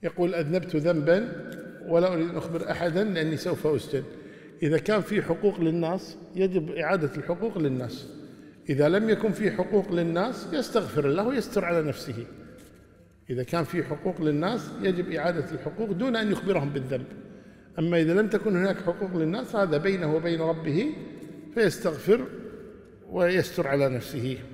يقول أذنبت ذنبا ولا أريد أن أخبر أحدا لأني سوف أسجن. إذا كان في حقوق للناس يجب إعادة الحقوق للناس، إذا لم يكن في حقوق للناس يستغفر الله ويستر على نفسه. إذا كان في حقوق للناس يجب إعادة الحقوق دون أن يخبرهم بالذنب. أما إذا لم تكن هناك حقوق للناس هذا بينه وبين ربه، فيستغفر ويستر على نفسه.